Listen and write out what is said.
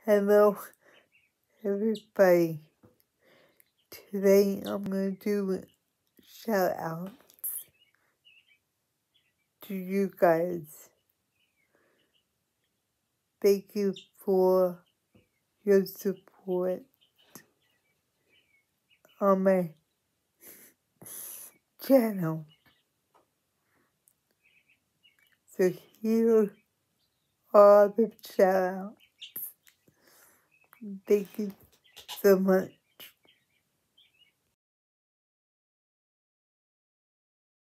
Hello, everybody. Today I'm going to do shout outs to you guys. Thank you for your support on my channel. So here are the shout outs. Thank you so much.